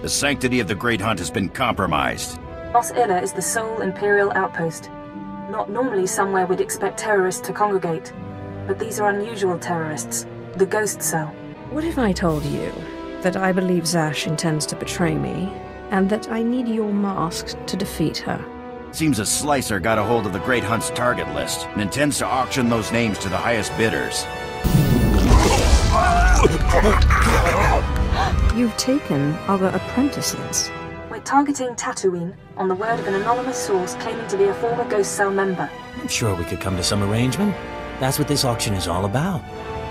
The sanctity of the Great Hunt has been compromised. Mos Illa is the sole Imperial outpost. Not normally somewhere we'd expect terrorists to congregate. But these are unusual terrorists. The Ghost Cell. What if I told you that I believe Zash intends to betray me, and that I need your mask to defeat her? Seems a slicer got a hold of the Great Hunt's target list and intends to auction those names to the highest bidders. You've taken other apprentices. We're targeting Tatooine on the word of an anonymous source claiming to be a former Ghost Cell member. I'm sure we could come to some arrangement. That's what this auction is all about.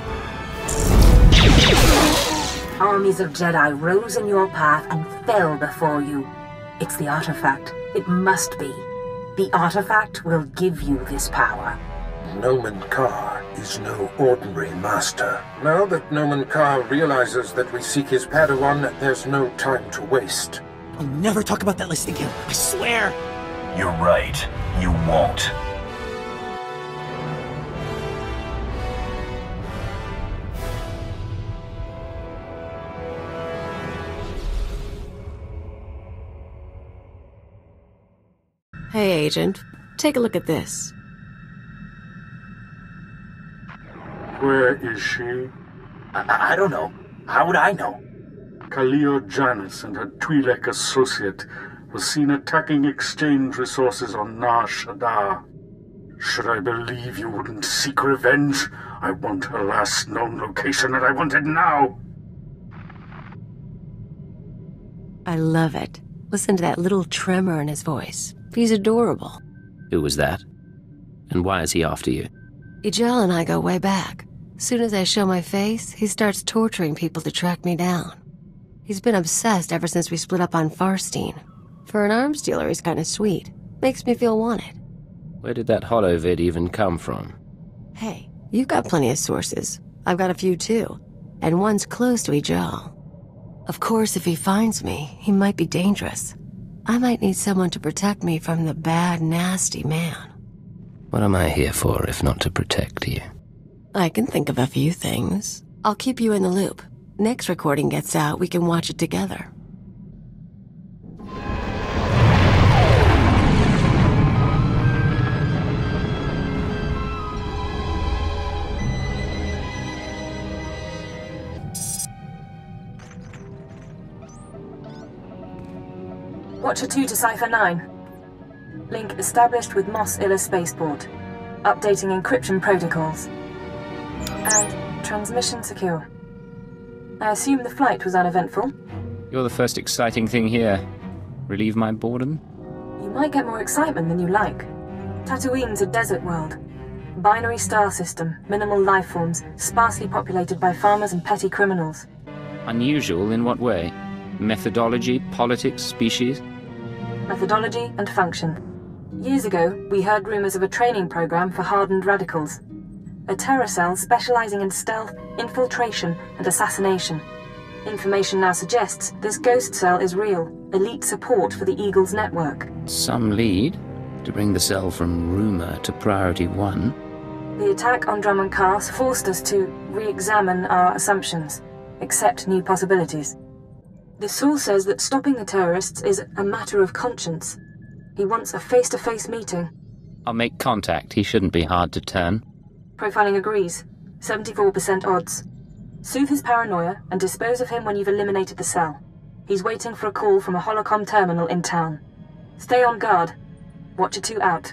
Armies of Jedi rose in your path and fell before you. It's the artifact. It must be. The artifact will give you this power. Nomen Karr is no ordinary master. Now that Nomen Karr realizes that we seek his Padawan, there's no time to waste. I'll never talk about that list again, I swear! You're right. You won't. Hey, Agent. Take a look at this. Where is she? I don't know. How would I know? Khalil Janus and her Twi'lek associate was seen attacking exchange resources on Nar Shaddaa. Should I believe you wouldn't seek revenge? I want her last known location, and I want it now! I love it. Listen to that little tremor in his voice. He's adorable. Who was that? And why is he after you? Ijel and I go way back. Soon as I show my face, he starts torturing people to track me down. He's been obsessed ever since we split up on Farstein. For an arms dealer, he's kind of sweet. Makes me feel wanted. Where did that holovid even come from? Hey, you've got plenty of sources. I've got a few too. And one's close to Ijel. Of course, if he finds me, he might be dangerous. I might need someone to protect me from the bad, nasty man. What am I here for if not to protect you? I can think of a few things. I'll keep you in the loop. Next recording gets out, we can watch it together. Watcher 2 to Cipher 9. Link established with Mos Illa Spaceport. Updating encryption protocols. And transmission secure. I assume the flight was uneventful? You're the first exciting thing here. Relieve my boredom? You might get more excitement than you like. Tatooine's a desert world. Binary star system, minimal life forms, sparsely populated by farmers and petty criminals. Unusual in what way? Methodology, politics, species? Methodology and function. Years ago, we heard rumors of a training program for hardened radicals. A terror cell specializing in stealth, infiltration, and assassination. Information now suggests this ghost cell is real, elite support for the Eagles network. Some lead to bring the cell from rumor to priority 1. The attack on Drummond Cars forced us to re-examine our assumptions, accept new possibilities. The source says that stopping the terrorists is a matter of conscience. He wants a face-to-face meeting. I'll make contact. He shouldn't be hard to turn. Profiling agrees. 74% odds. Soothe his paranoia and dispose of him when you've eliminated the cell. He's waiting for a call from a holocom terminal in town. Stay on guard. Watcher 2 out.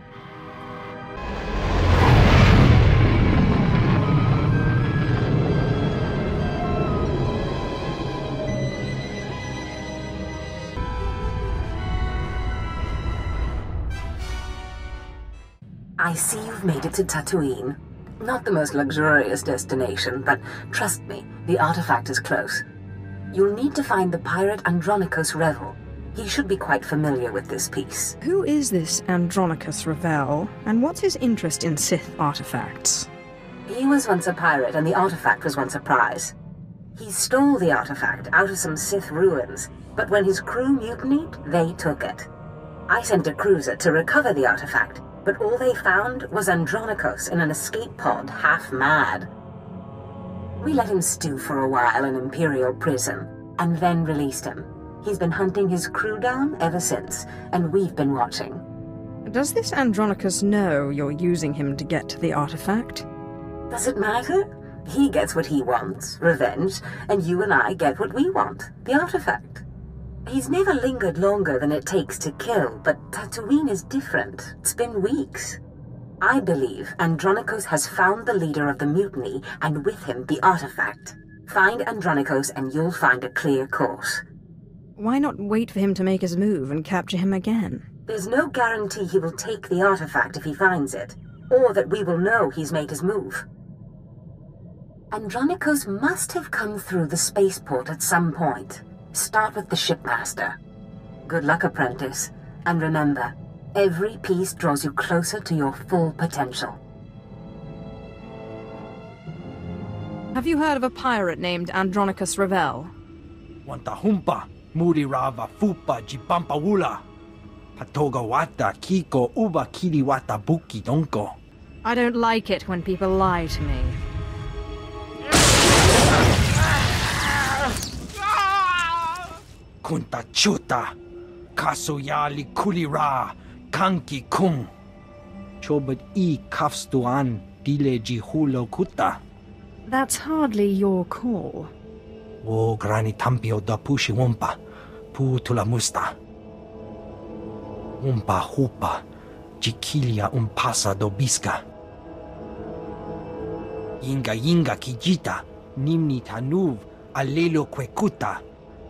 I see you've made it to Tatooine. Not the most luxurious destination, but trust me, the artifact is close. You'll need to find the pirate Andronicus Revel. He should be quite familiar with this piece. Who is this Andronicus Revel, and what's his interest in Sith artifacts? He was once a pirate, and the artifact was once a prize. He stole the artifact out of some Sith ruins, but when his crew mutinied, they took it. I sent a cruiser to recover the artifact, but all they found was Andronicus in an escape pod, half mad. We let him stew for a while in Imperial prison, and then released him. He's been hunting his crew down ever since, and we've been watching. Does this Andronicus know you're using him to get to the artifact? Does it matter? He gets what he wants, revenge, and you and I get what we want, the artifact. He's never lingered longer than it takes to kill, but Tatooine is different. It's been weeks. I believe Andronicus has found the leader of the mutiny, and with him the artifact. Find Andronicus and you'll find a clear course. Why not wait for him to make his move and capture him again? There's no guarantee he will take the artifact if he finds it, or that we will know he's made his move. Andronicus must have come through the spaceport at some point. Start with the shipmaster. Good luck, apprentice. And remember, every piece draws you closer to your full potential. Have you heard of a pirate named Andronicus Revel? Wantahumpa, Murirava Fupa Jipampawula, Patogawata Kiko Uba Kiriwata Buki Donko. I don't like it when people lie to me. Kunta Chuta, Kasoyali Kulira, Kanki Kung, Chobad E Kafstuan, Dile Jihulo Kuta. That's hardly your call. O Grani Tampio da Pushi Wumpa, Putula Musta. Umpa Hupa, Jikilia Umpasa do Biska. Yinga Kijita, Nimni Tanuv, Alelo Kwekuta.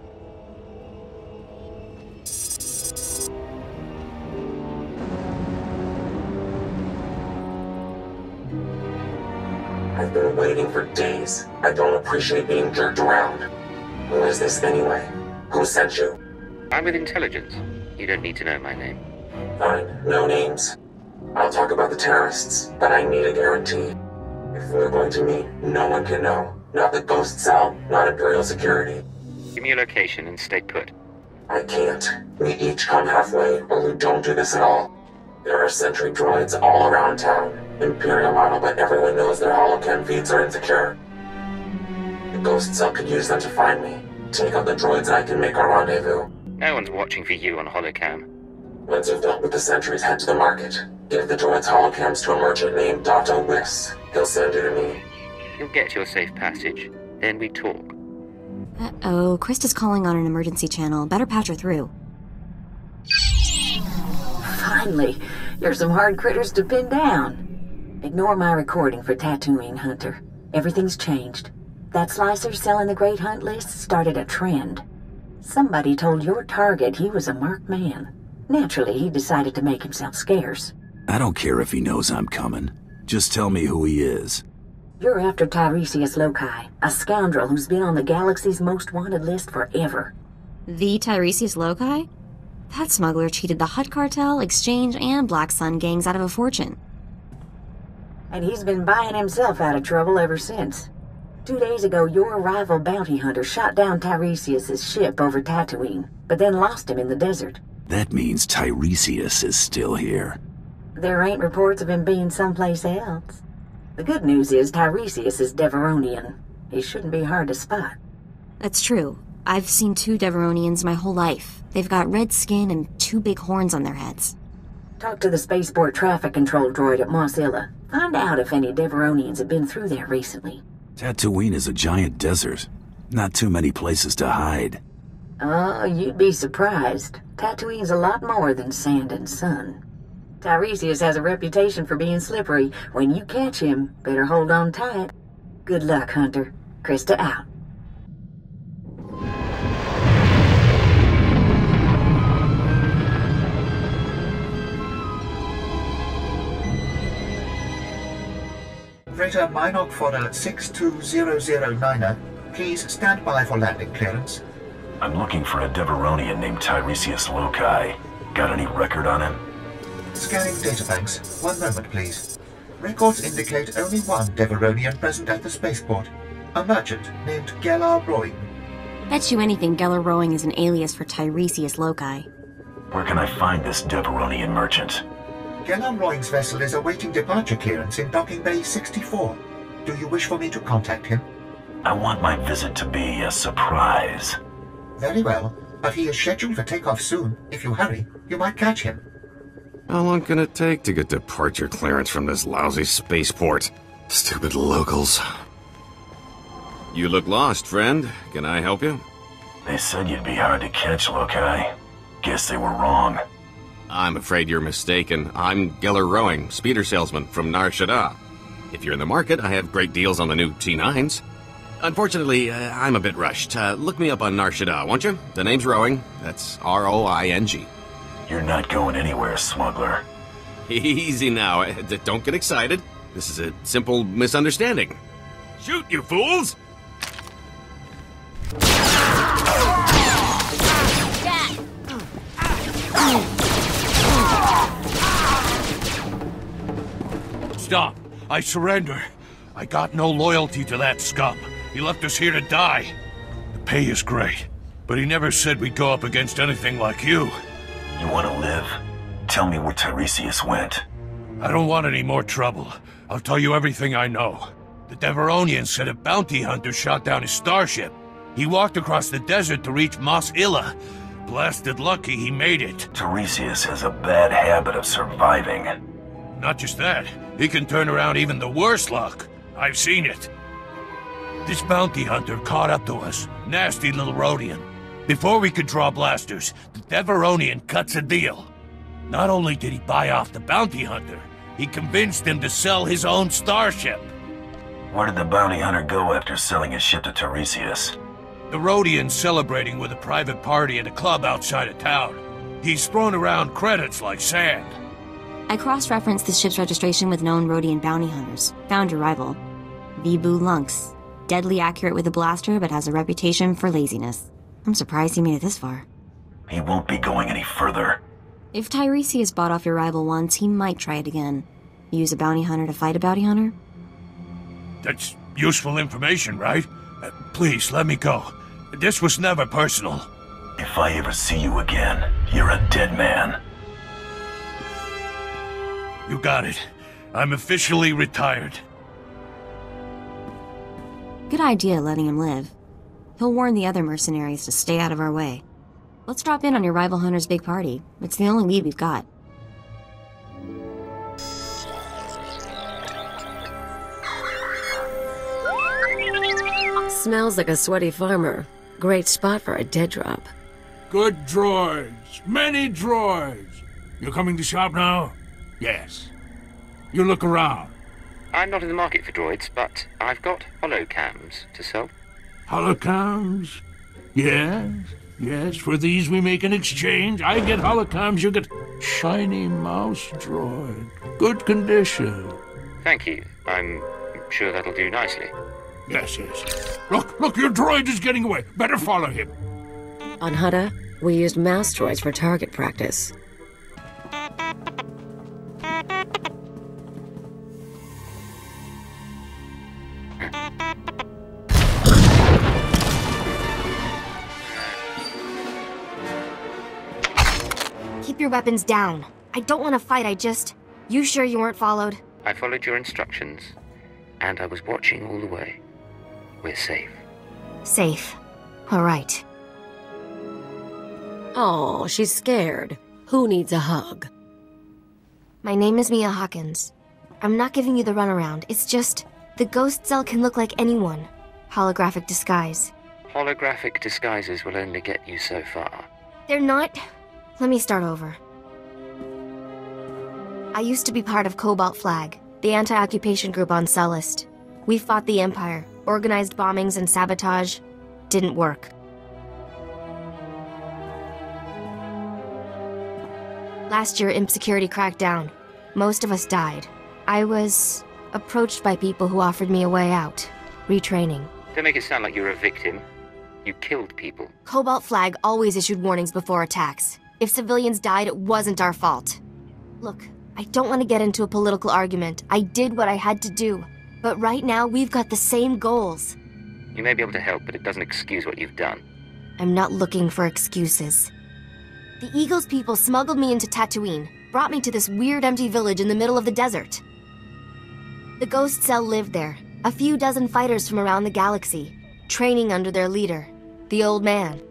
I've been waiting for days. I don't appreciate being jerked around. Who is this anyway? Who sent you? I'm with intelligence. You don't need to know my name. Fine, no names. I'll talk about the terrorists, but I need a guarantee. If we're going to meet, no one can know. Not the Ghost Cell, not Imperial Security. Give me your location and stay put. I can't. We each come halfway, or we don't do this at all. There are sentry droids all around town. Imperial model, but everyone knows their holocam feeds are insecure. The Ghost Cell could use them to find me. Take out the droids and I can make our rendezvous. No one's watching for you on holocam. Once you've dealt with the sentries, head to the market. Give the droids holocams to a merchant named Dato Wiss. He'll send you to me. You'll get your safe passage. Then we talk. Uh-oh, Krista's calling on an emergency channel. Better patch her through. Finally, you're some hard critters to pin down. Ignore my recording for Tatooine, Hunter. Everything's changed. That slicer selling the Great Hunt list started a trend. Somebody told your target he was a marked man. Naturally, he decided to make himself scarce. I don't care if he knows I'm coming. Just tell me who he is. You're after Tiresias Loci, a scoundrel who's been on the galaxy's most wanted list forever. The Tiresias Loci? That smuggler cheated the Hutt Cartel, Exchange, and Black Sun gangs out of a fortune. And he's been buying himself out of trouble ever since. 2 days ago, your rival bounty hunter shot down Tiresias' ship over Tatooine, but then lost him in the desert. That means Tiresias is still here. There ain't reports of him being someplace else. The good news is Tiresias is Deveronian. He shouldn't be hard to spot. That's true. I've seen 2 Deveronians my whole life. They've got red skin and 2 big horns on their heads. Talk to the spaceport traffic control droid at Mosilla. Find out if any Deveronians have been through there recently. Tatooine is a giant desert. Not too many places to hide. Oh, you'd be surprised. Tatooine's a lot more than sand and sun. Tiresias has a reputation for being slippery. When you catch him, better hold on tight. Good luck, Hunter. Krista out. Freighter Minok Fodder 62009er, please stand by for landing clearance. I'm looking for a Deveronian named Tiresias Loci. Got any record on him? Scanning databanks. 1 moment, please. Records indicate only one Deveronian present at the spaceport. A merchant named Gellar Roing. Bet you anything Gellar Roing is an alias for Tiresias Loci. Where can I find this Deveronian merchant? Gellar Roing's vessel is awaiting departure clearance in Docking Bay 64. Do you wish for me to contact him? I want my visit to be a surprise. Very well. but he is scheduled for takeoff soon. If you hurry, you might catch him. How long can it take to get departure clearance from this lousy spaceport? Stupid locals. You look lost, friend. Can I help you? They said you'd be hard to catch, Lokai. Guess they were wrong. I'm afraid you're mistaken. I'm Geller Rowing, speeder salesman from Nar Shaddaa. If you're in the market, I have great deals on the new T9s. Unfortunately, I'm a bit rushed. Look me up on Nar Shaddaa, won't you? The name's Rowing. That's R-O-I-N-G. You're not going anywhere, smuggler. Easy now. Don't get excited. This is a simple misunderstanding. Shoot, you fools! Stop! I surrender. I got no loyalty to that scum. He left us here to die. The pay is great, but he never said we'd go up against anything like you. You want to live? Tell me where Tiresias went. I don't want any more trouble. I'll tell you everything I know. The Deveronian said a bounty hunter shot down his starship. He walked across the desert to reach Mos Illa. Blasted lucky he made it. Tiresias has a bad habit of surviving. Not just that, he can turn around even the worst luck. I've seen it. This bounty hunter caught up to us. Nasty little Rhodian. Before we could draw blasters, the Deveronian cuts a deal. Not only did he buy off the bounty hunter, he convinced him to sell his own starship. Where did the bounty hunter go after selling his ship to Tiresias? The Rhodian's celebrating with a private party at a club outside of town. He's thrown around credits like sand. I cross-referenced the ship's registration with known Rhodian bounty hunters. Found your rival. Vibu Lunx. Deadly accurate with a blaster, but has a reputation for laziness. I'm surprised he made it this far. He won't be going any further. If Tiresias bought off your rival once, he might try it again. Use a bounty hunter to fight a bounty hunter? That's useful information, right? Please, let me go. This was never personal. If I ever see you again, you're a dead man. You got it. I'm officially retired. Good idea letting him live. He'll warn the other mercenaries to stay out of our way. Let's drop in on your rival hunter's big party. It's the only lead we've got. Smells like a sweaty farmer. Great spot for a dead drop. Good droids. Many droids. You coming to shop now? Yes. You look around. I'm not in the market for droids, but I've got holocams to sell. Holocams? Yes. Yes, for these we make an exchange. I get holocams, you get shiny mouse droid. Good condition. Thank you. I'm sure that'll do nicely. Yes, yes. Look, your droid is getting away. Better follow him. On Hutta, we used mouse droids for target practice. Keep your weapons down. I don't want to fight, You sure you weren't followed? I followed your instructions, and I was watching all the way. We're safe. Safe. All right. Oh, she's scared. Who needs a hug? My name is Mia Hawkins. I'm not giving you the runaround. It's just, the ghost cell can look like anyone. Holographic disguise. Holographic disguises will only get you so far. They're not... Let me start over. I used to be part of Cobalt Flag, the anti-occupation group on Sullust. We fought the Empire, organized bombings and sabotage. Didn't work. Last year, Imp Security cracked down. Most of us died. I was approached by people who offered me a way out. Retraining. Don't make it sound like you're a victim. You killed people. Cobalt Flag always issued warnings before attacks. If civilians died, it wasn't our fault. Look, I don't want to get into a political argument. I did what I had to do. But right now, we've got the same goals. You may be able to help, but it doesn't excuse what you've done. I'm not looking for excuses. The Eagles people smuggled me into Tatooine, brought me to this weird empty village in the middle of the desert. The ghost cell lived there, a few dozen fighters from around the galaxy, training under their leader, the old man.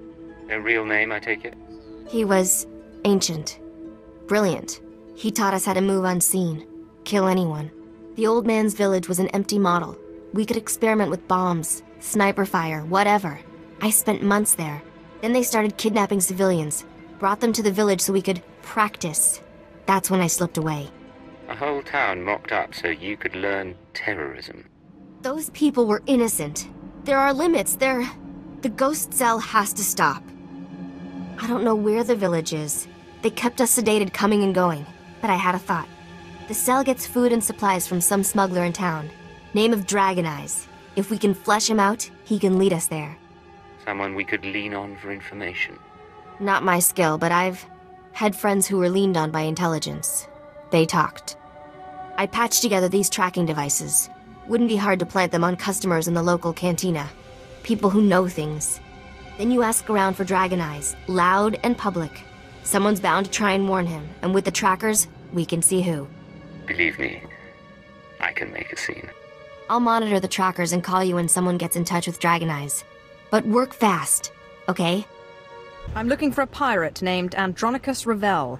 No real name, I take it? He was ancient. Brilliant. He taught us how to move unseen. Kill anyone. The old man's village was an empty model. We could experiment with bombs, sniper fire, whatever. I spent months there. Then they started kidnapping civilians. Brought them to the village so we could practice. That's when I slipped away. A whole town mocked up so you could learn terrorism. Those people were innocent. There are limits. The ghost cell has to stop. I don't know where the village is. They kept us sedated coming and going. But I had a thought. The cell gets food and supplies from some smuggler in town. Name of Dragon Eyes. If we can flesh him out, he can lead us there. Someone we could lean on for information. Not my skill, but I've had friends who were leaned on by intelligence. They talked. I patched together these tracking devices. Wouldn't be hard to plant them on customers in the local cantina. People who know things. Then you ask around for Dragon Eyes, loud and public. Someone's bound to try and warn him, and with the trackers, we can see who. Believe me, I can make a scene. I'll monitor the trackers and call you when someone gets in touch with Dragon Eyes. But work fast, okay? I'm looking for a pirate named Andronicus Ravel.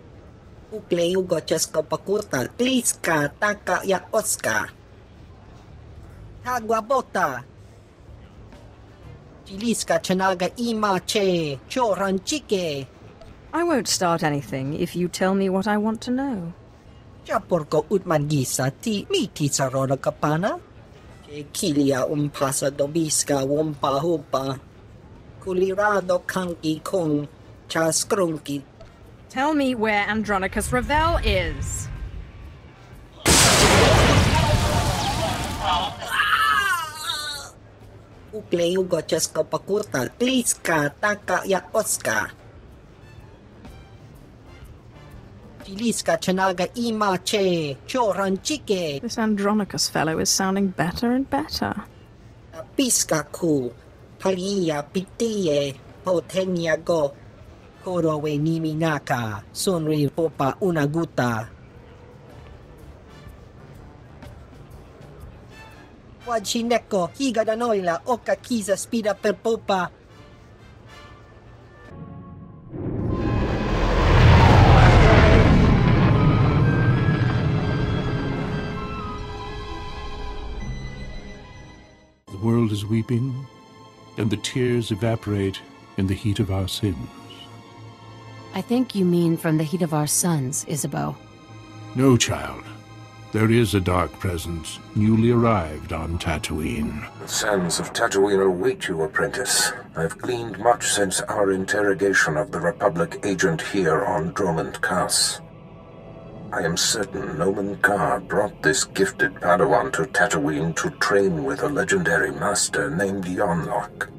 I won't start anything if you tell me what I want to know. Tell me where Andronicus Ravel is. This Andronicus fellow is sounding better and better. The world is weeping, and the tears evaporate in the heat of our sins. I think you mean from the heat of our suns, Isabeau. No, child. There is a dark presence, newly arrived on Tatooine. The sands of Tatooine await you, apprentice. I've gleaned much since our interrogation of the Republic agent here on Dromund Kaas. I am certain Nomen Ka brought this gifted Padawan to Tatooine to train with a legendary master named Yonlock.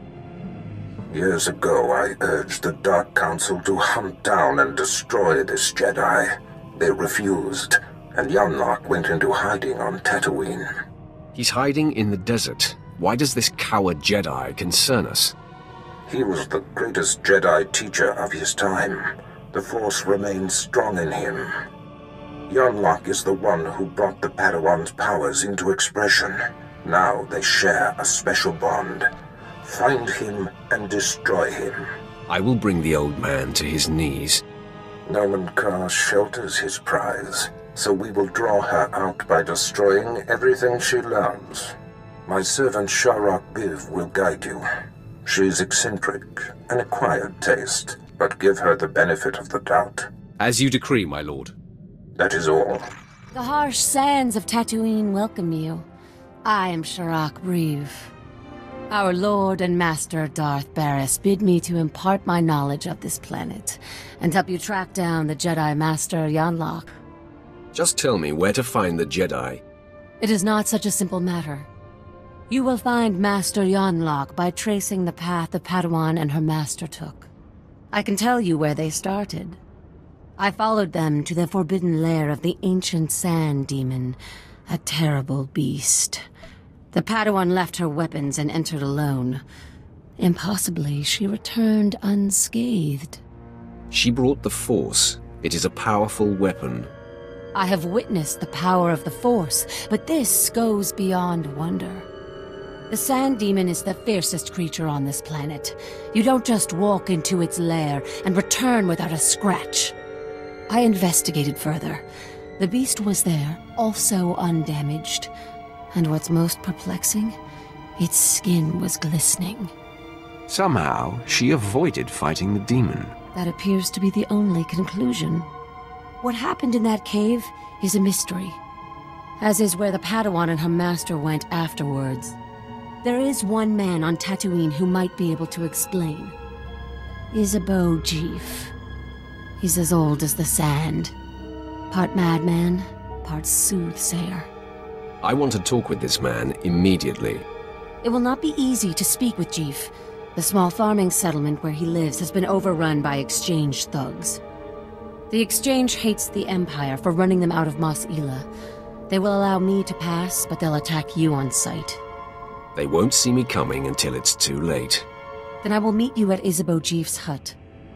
Years ago, I urged the Dark Council to hunt down and destroy this Jedi. They refused, and Yonlock went into hiding on Tatooine. He's hiding in the desert. Why does this coward Jedi concern us? He was the greatest Jedi teacher of his time. The Force remains strong in him. Yonlock is the one who brought the Padawan's powers into expression. Now they share a special bond. Find him and destroy him. I will bring the old man to his knees. Nomen Ka shelters his prize, so we will draw her out by destroying everything she loves. My servant Sharok Biv will guide you. She's eccentric, an acquired taste, but give her the benefit of the doubt. As you decree, my lord. That is all. The harsh sands of Tatooine welcome you. I am Sharok Breeve. Our Lord and Master Darth Barris bid me to impart my knowledge of this planet and help you track down the Jedi Master Yonlock. Just tell me where to find the Jedi. It is not such a simple matter. You will find Master Yonlock by tracing the path the Padawan and her master took. I can tell you where they started. I followed them to the forbidden lair of the ancient sand demon, a terrible beast. The Padawan left her weapons and entered alone. Impossibly, she returned unscathed. She brought the Force. It is a powerful weapon. I have witnessed the power of the Force, but this goes beyond wonder. The Sand Demon is the fiercest creature on this planet. You don't just walk into its lair and return without a scratch. I investigated further. The beast was there, also undamaged. And what's most perplexing? Its skin was glistening. Somehow, she avoided fighting the demon. That appears to be the only conclusion. What happened in that cave is a mystery, as is where the Padawan and her master went afterwards. There is one man on Tatooine who might be able to explain. SWTOR. He's as old as the sand. Part madman, part soothsayer. I want to talk with this man immediately. It will not be easy to speak with Jeef. The small farming settlement where he lives has been overrun by Exchange thugs. The Exchange hates the Empire for running them out of Mos Ela. They will allow me to pass, but they'll attack you on sight. They won't see me coming until it's too late. Then I will meet you at SWTOR's hut.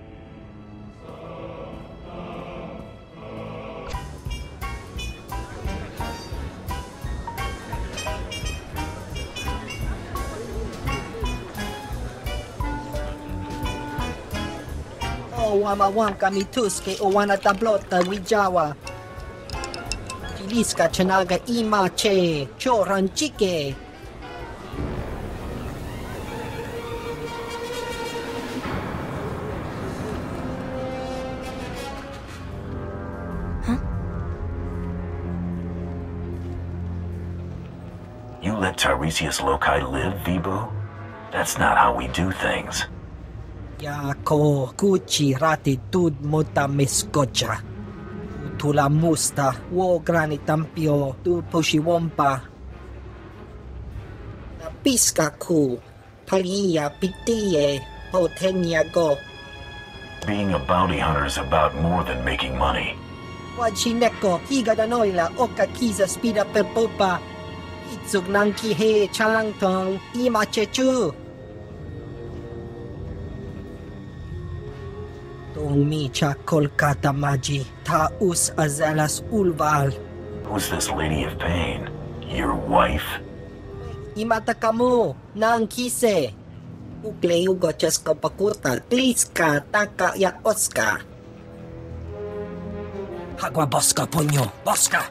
Wamawang kami tuske o wana tablota wijawa. Filiska chanaga imache, choranchike. You let Tiresias Loci live, Vibu? That's not how we do things. Yako kuchi rati tud muta miskocha. Tula musta wo granitampio tu pushiwompa. Napiska ku paliya pitiye potenya go. Being a bounty hunter is about more than making money. Wachineko higadanoila oka kiza spida per popa. Itsug nangki he chalangtong imachechu. Micha Kolkata Maji, Taus Azalas Ulval. Who's this Lady of Pain? Your wife? Imatakamu, nang kise. Ukleu gochesko pakurta, kliska, taka ya oska. Hagwa boska punyo, boska.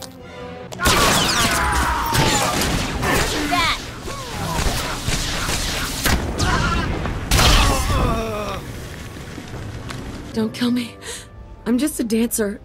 Don't kill me. I'm just a dancer.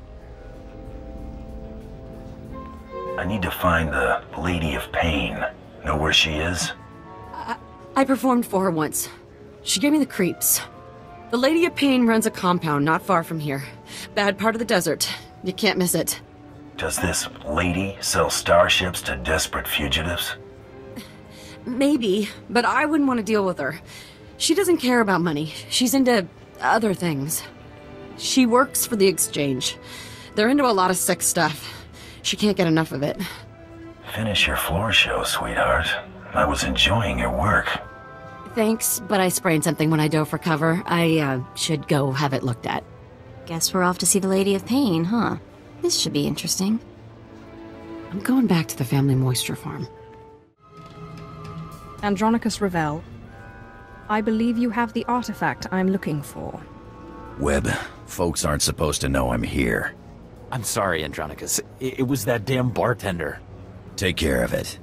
I need to find the Lady of Pain. Know where she is? I performed for her once. She gave me the creeps. The Lady of Pain runs a compound not far from here. Bad part of the desert. You can't miss it. Does this lady sell starships to desperate fugitives? Maybe, but I wouldn't want to deal with her. She doesn't care about money. She's into other things. She works for the Exchange. They're into a lot of sick stuff. She can't get enough of it. Finish your floor show, sweetheart. I was enjoying your work. Thanks, but I sprained something when I dove for cover. I should go have it looked at. Guess we're off to see the Lady of Pain, huh? This should be interesting. I'm going back to the family moisture farm. Andronicus Ravel, I believe you have the artifact I'm looking for. Webb, folks aren't supposed to know I'm here. I'm sorry, Andronicus. It was that damn bartender. Take care of it.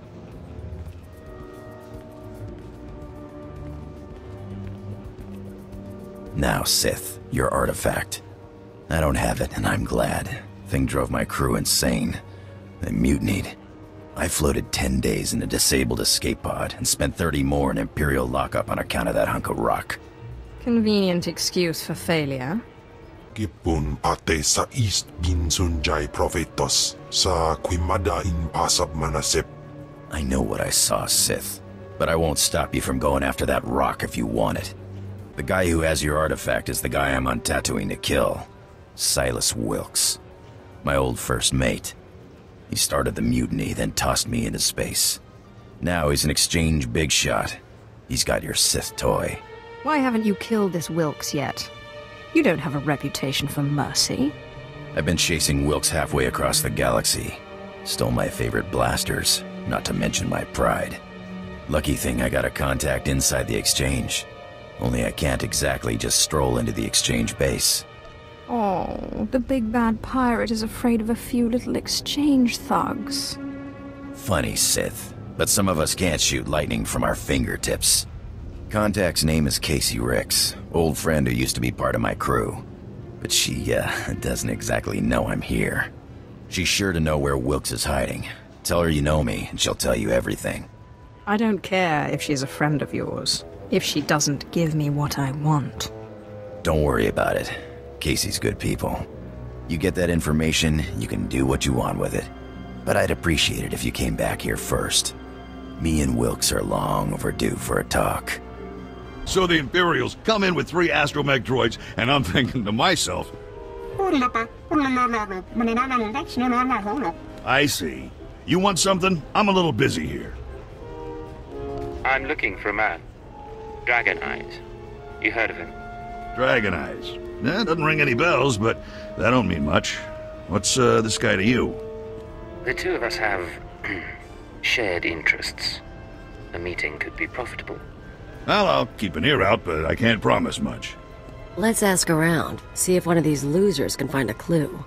Now, Sith, your artifact. I don't have it, and I'm glad. Thing drove my crew insane. They mutinied. I floated 10 days in a disabled escape pod and spent 30 more in Imperial lockup on account of that hunk of rock. Convenient excuse for failure. Kipun pate sa East Binsunjay Prophetos sa Quimada in Pasab Manasip. I know what I saw, Sith, but I won't stop you from going after that rock if you want it. The guy who has your artifact is the guy I'm on Tatooine to kill. Silas Wilkes. My old first mate. He started the mutiny, then tossed me into space. Now he's an Exchange big shot. He's got your Sith toy. Why haven't you killed this Wilkes yet? You don't have a reputation for mercy. I've been chasing Wilkes halfway across the galaxy. Stole my favorite blasters, not to mention my pride. Lucky thing I got a contact inside the exchange. Only I can't exactly just stroll into the exchange base. Oh, the big bad pirate is afraid of a few little exchange thugs. Funny, Sith, but some of us can't shoot lightning from our fingertips. Contact's name is Casey Ricks, old friend who used to be part of my crew. But she, doesn't exactly know I'm here. She's sure to know where Wilkes is hiding. Tell her you know me, and she'll tell you everything. I don't care if she's a friend of yours, if she doesn't give me what I want. Don't worry about it. Casey's good people. You get that information, you can do what you want with it. But I'd appreciate it if you came back here first. Me and Wilkes are long overdue for a talk. So the Imperials come in with 3 astromech droids, and I'm thinking to myself, I see. You want something? I'm a little busy here. I'm looking for a man. Dragon Eyes. You heard of him? Dragon Eyes. Doesn't ring any bells, but that don't mean much. What's this guy to you? The two of us have shared interests. A meeting could be profitable. Well, I'll keep an ear out, but I can't promise much. Let's ask around, see if one of these losers can find a clue.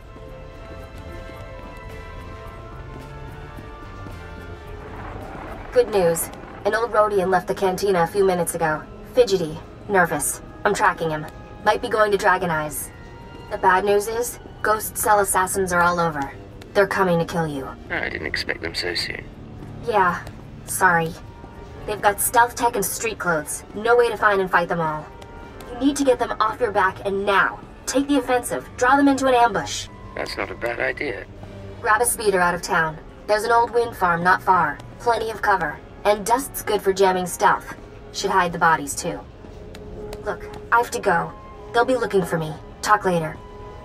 Good news. An old Rhodian left the cantina a few minutes ago. Fidgety. Nervous. I'm tracking him. Might be going to Dragon Eyes. The bad news is, ghost cell assassins are all over. They're coming to kill you. I didn't expect them so soon. Yeah. Sorry. They've got stealth tech and street clothes. No way to find and fight them all. You need to get them off your back, and now. Take the offensive. Draw them into an ambush. That's not a bad idea. Grab a speeder out of town. There's an old wind farm not far. Plenty of cover. And dust's good for jamming stealth. Should hide the bodies, too. Look, I have to go. They'll be looking for me. Talk later.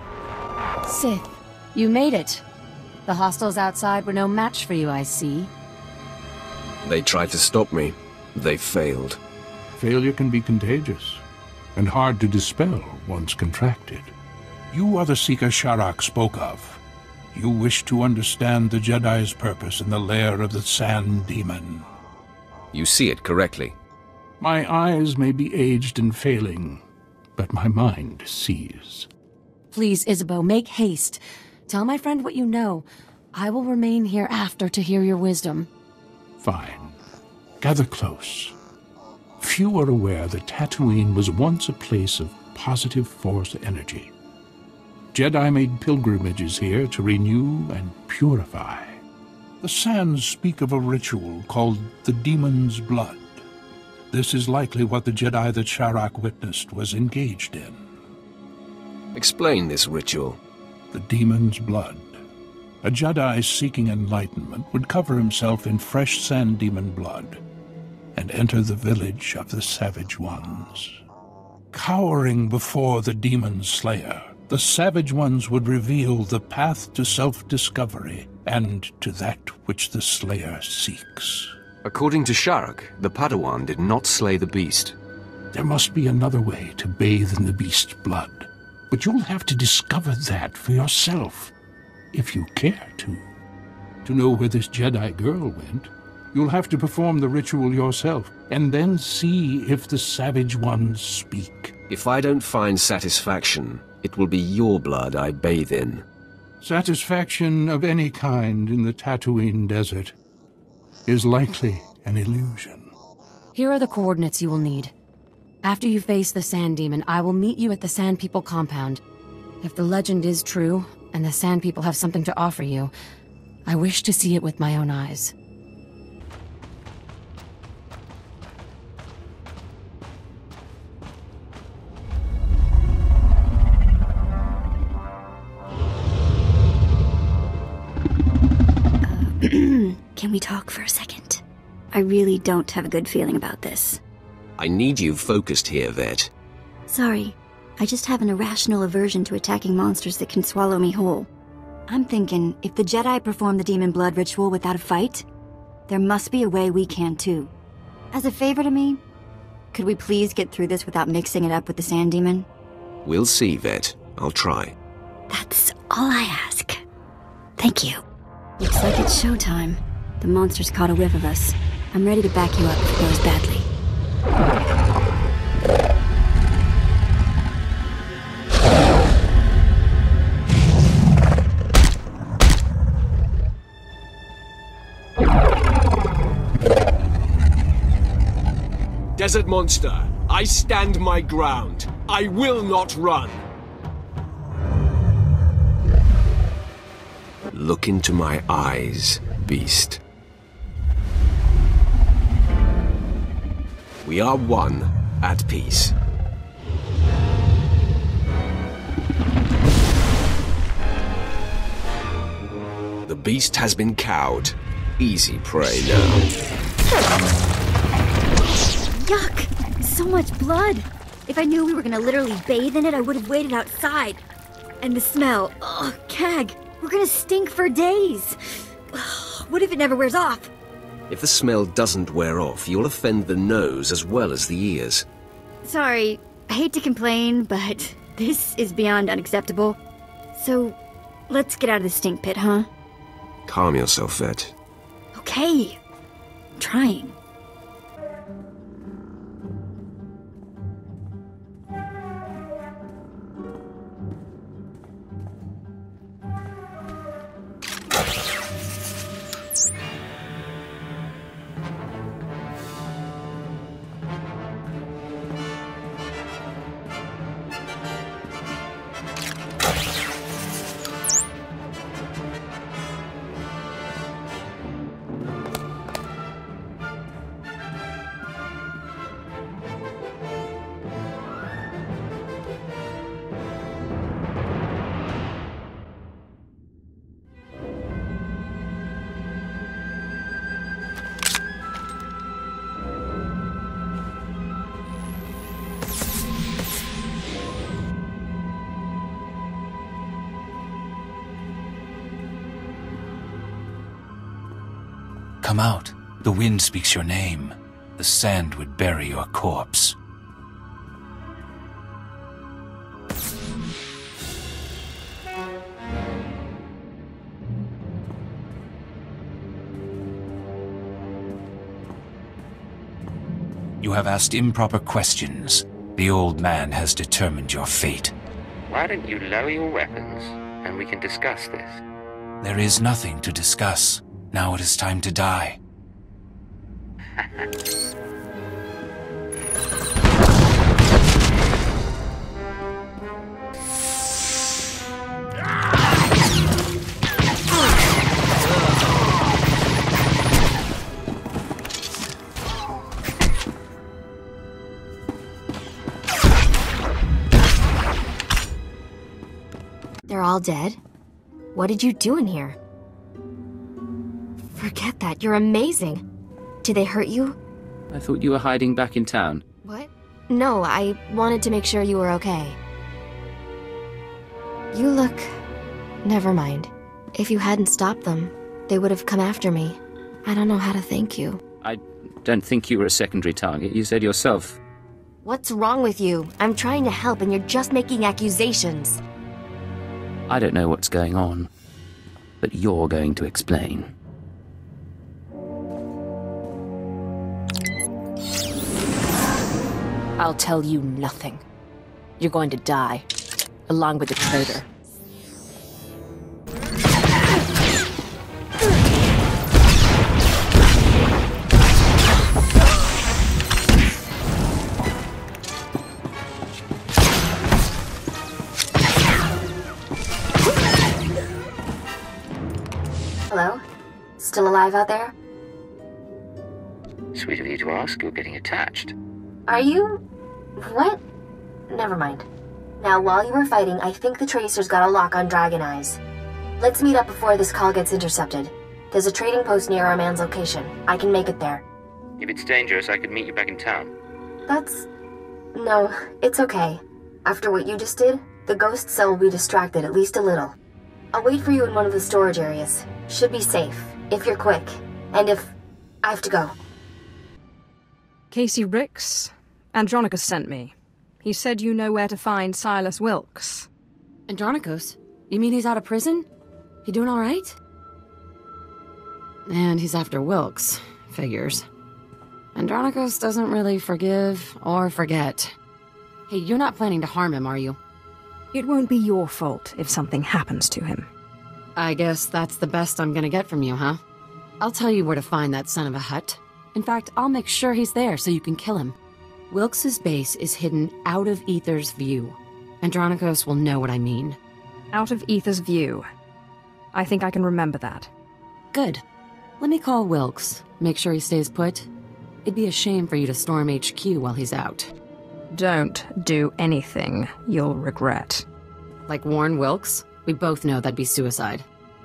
Sith, you made it. The hostiles outside were no match for you, I see. They tried to stop me. They failed. Failure can be contagious, and hard to dispel once contracted. You are the Seeker Sharak spoke of. You wish to understand the Jedi's purpose in the lair of the Sand Demon. You see it correctly. My eyes may be aged and failing, but my mind sees. Please, Isabeau, make haste. Tell my friend what you know. I will remain here after to hear your wisdom. Fine. Gather close. Few are aware that Tatooine was once a place of positive Force energy. Jedi made pilgrimages here to renew and purify. The sands speak of a ritual called the Demon's Blood. This is likely what the Jedi that Sharak witnessed was engaged in. Explain this ritual. The Demon's Blood. A Jedi seeking enlightenment would cover himself in fresh Sand Demon blood and enter the village of the Savage Ones. Cowering before the Demon Slayer, the Savage Ones would reveal the path to self-discovery and to that which the Slayer seeks. According to Sharak, the Padawan did not slay the beast. There must be another way to bathe in the beast's blood, but you'll have to discover that for yourself. If you care to. To know where this Jedi girl went, you'll have to perform the ritual yourself, and then see if the Savage Ones speak. If I don't find satisfaction, it will be your blood I bathe in. Satisfaction of any kind in the Tatooine desert is likely an illusion. Here are the coordinates you will need. After you face the Sand Demon, I will meet you at the Sand People compound. If the legend is true, and the Sand People have something to offer you, I wish to see it with my own eyes. Can we talk for a second? I really don't have a good feeling about this. I need you focused here, Vet. Sorry. I just have an irrational aversion to attacking monsters that can swallow me whole. I'm thinking, if the Jedi perform the Demon Blood ritual without a fight, there must be a way we can too. As a favor to me, could we please get through this without mixing it up with the Sand Demon? We'll see, Vet. I'll try. That's all I ask. Thank you. Looks like it's showtime. The monster's caught a whiff of us. I'm ready to back you up if it goes badly. Desert monster, I stand my ground. I will not run. Look into my eyes, beast. We are one, at peace. The beast has been cowed. Easy prey now. Yuck! So much blood! If I knew we were gonna literally bathe in it, I would have waited outside. And the smell, ugh, Kag, we're gonna stink for days. What if it never wears off? If the smell doesn't wear off, you'll offend the nose as well as the ears. Sorry, I hate to complain, but this is beyond unacceptable. So, let's get out of the stink pit, huh? Calm yourself, Vet. Okay. I'm trying. Come out. The wind speaks your name. The sand would bury your corpse. You have asked improper questions. The old man has determined your fate. Why don't you lower your weapons, and we can discuss this? There is nothing to discuss. Now it is time to die. They're all dead? What did you do in here? Forget that, you're amazing. Did they hurt you? I thought you were hiding back in town. What? No, I wanted to make sure you were okay. You look... Never mind. If you hadn't stopped them, they would have come after me. I don't know how to thank you. I don't think you were a secondary target. You said yourself. What's wrong with you? I'm trying to help and you're just making accusations. I don't know what's going on, but you're going to explain. I'll tell you nothing. You're going to die, along with the traitor. Hello? Still alive out there? Sweet of you to ask. You're getting attached. Are you... what? Never mind. Now, while you were fighting, I think the Tracers got a lock on Dragon Eyes. Let's meet up before this call gets intercepted. There's a trading post near our man's location. I can make it there. If it's dangerous, I could meet you back in town. That's... no, it's okay. After what you just did, the ghost cell will be distracted at least a little. I'll wait for you in one of the storage areas. Should be safe, if you're quick. And if... I have to go. Casey Ricks? Andronicus sent me. He said you know where to find Silas Wilkes. Andronicus? You mean he's out of prison? He doing all right? And he's after Wilkes. Figures. Andronicus doesn't really forgive or forget. Hey, you're not planning to harm him, are you? It won't be your fault if something happens to him. I guess that's the best I'm gonna get from you, huh? I'll tell you where to find that son of a hut. In fact, I'll make sure he's there so you can kill him. Wilkes's base is hidden out of Aether's view. Andronicus will know what I mean. Out of Aether's view. I think I can remember that. Good. Let me call Wilkes. Make sure he stays put. It'd be a shame for you to storm HQ while he's out. Don't do anything you'll regret. Like warn Wilkes? We both know that'd be suicide.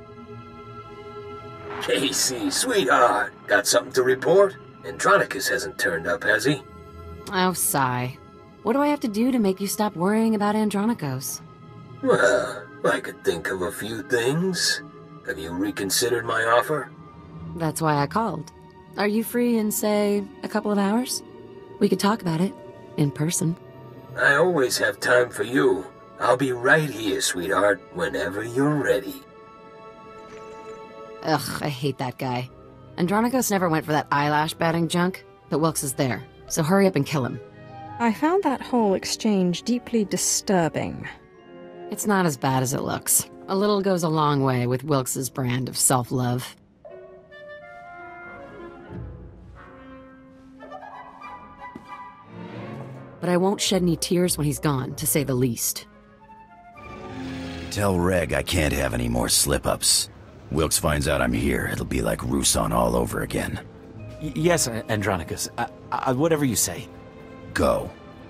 Casey, sweetheart, got something to report? Andronicus hasn't turned up, has he? Oh, sigh. What do I have to do to make you stop worrying about Andronicus? Well, I could think of a few things. Have you reconsidered my offer? That's why I called. Are you free in, say, a couple of hours? We could talk about it. In person. I always have time for you. I'll be right here, sweetheart, whenever you're ready. Ugh, I hate that guy. Andronicus never went for that eyelash batting junk, but Wilkes is there, so hurry up and kill him. I found that whole exchange deeply disturbing. It's not as bad as it looks. A little goes a long way with Wilkes's brand of self-love. But I won't shed any tears when he's gone, to say the least. Tell Reg I can't have any more slip-ups. Wilkes finds out I'm here, it'll be like Roussan all over again. Yes, Andronicus. Whatever you say. Go.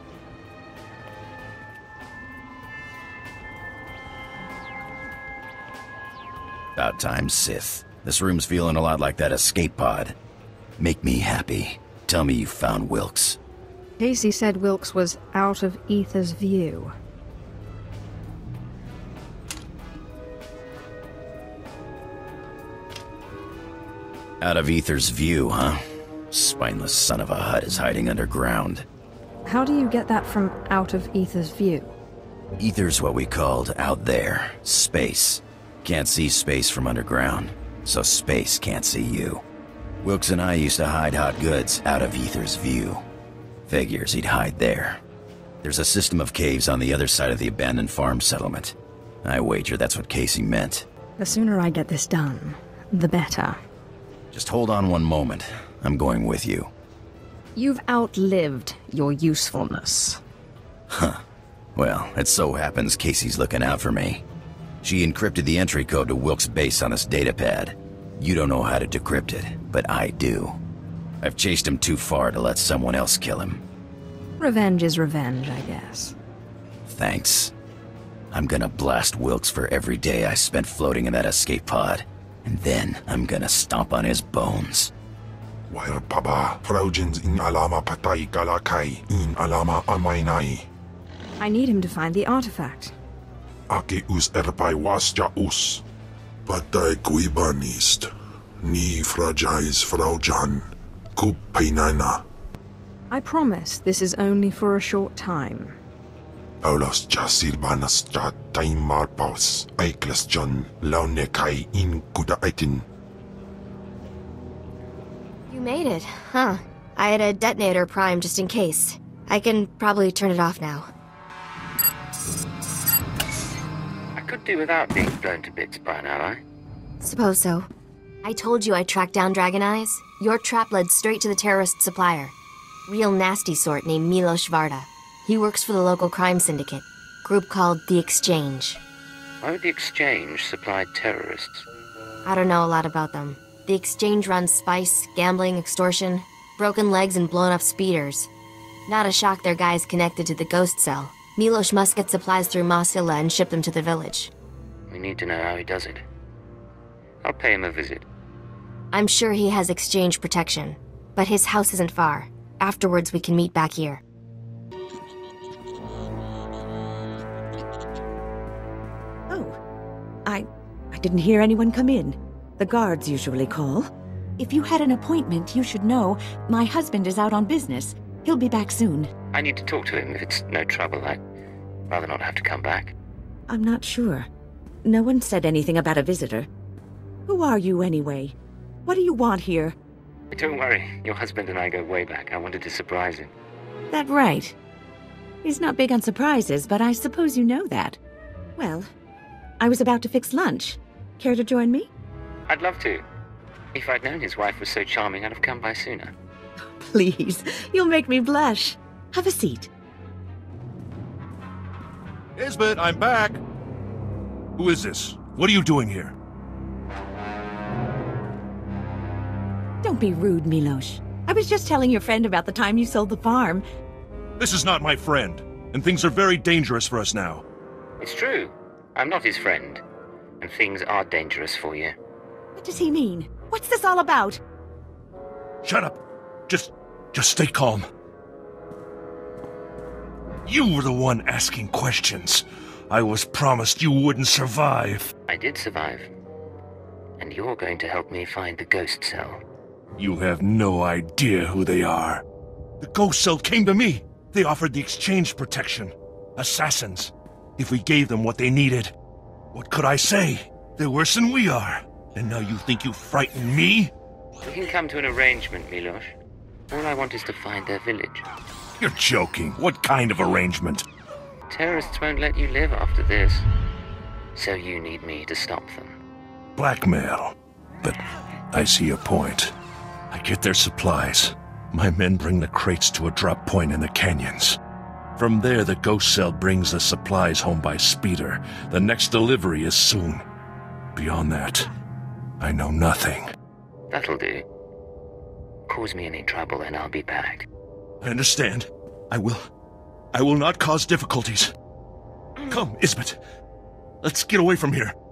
About time, Sith. This room's feeling a lot like that escape pod. Make me happy. Tell me you found Wilkes. Casey said Wilkes was out of Aether's view. Out of Aether's view, huh? Spineless son of a hut is hiding underground. How do you get that from out of Aether's view? Aether's what we called out there. Space. Can't see space from underground, so space can't see you. Wilkes and I used to hide hot goods out of Aether's view. Figures he'd hide there. There's a system of caves on the other side of the abandoned farm settlement. I wager that's what Casey meant. The sooner I get this done, the better. Just hold on one moment. I'm going with you. You've outlived your usefulness. Huh. Well, it so happens Casey's looking out for me. She encrypted the entry code to Wilkes' base on this datapad. You don't know how to decrypt it, but I do. I've chased him too far to let someone else kill him. Revenge is revenge, I guess. Thanks. I'm gonna blast Wilkes for every day I spent floating in that escape pod. And then I'm gonna stomp on his bones. Wair paba, fraujins in alama patay galakai, in alama amainai. I need him to find the artifact. Ake us erpai wasja us. Patay kuibanist. Ni fragais fraujan. Kup painana. I promise this is only for a short time. Paulos jasilbanas ja taimar paus. Aikles John launekai in kudaitin. You made it, huh? I had a detonator primed just in case. I can probably turn it off now. I could do without being blown to bits by an ally. Suppose so. I told you I tracked down Dragon Eyes. Your trap led straight to the terrorist supplier. Real nasty sort named Milos Varda. He works for the local crime syndicate. Group called The Exchange. Why would the Exchange supply terrorists? I don't know a lot about them. The Exchange runs spice, gambling, extortion, broken legs, and blown up speeders. Not a shock their guys connected to the ghost cell. Milos must get supplies through Masilla and ship them to the village. We need to know how he does it. I'll pay him a visit. I'm sure he has Exchange protection, but his house isn't far. Afterwards, we can meet back here. I didn't hear anyone come in. The guards usually call. If you had an appointment, you should know. My husband is out on business. He'll be back soon. I need to talk to him. If it's no trouble, I'd rather not have to come back. I'm not sure. No one said anything about a visitor. Who are you, anyway? What do you want here? Don't worry, your husband and I go way back. I wanted to surprise him. That right. He's not big on surprises, but I suppose you know that. Well, I was about to fix lunch. Care to join me? I'd love to. If I'd known his wife was so charming, I'd have come by sooner. Please, you'll make me blush. Have a seat. Isbeth, I'm back! Who is this? What are you doing here? Don't be rude, Milos. I was just telling your friend about the time you sold the farm. This is not my friend, and things are very dangerous for us now. It's true. I'm not his friend, and things are dangerous for you. What does he mean? What's this all about? Shut up. Just stay calm. You were the one asking questions. I was promised you wouldn't survive. I did survive. And you're going to help me find the ghost cell. You have no idea who they are. The ghost cell came to me. They offered the exchange protection. Assassins. If we gave them what they needed. What could I say? They're worse than we are. And now you think you frighten me? We can come to an arrangement, Milos. All I want is to find their village. You're joking. What kind of arrangement? Terrorists won't let you live after this. So you need me to stop them. Blackmail. But I see your point. I get their supplies. My men bring the crates to a drop point in the canyons. From there, the ghost cell brings the supplies home by speeder. The next delivery is soon. Beyond that, I know nothing. That'll do. Cause me any trouble and I'll be back. I understand. I will not cause difficulties. Come, Isbeth. Let's get away from here.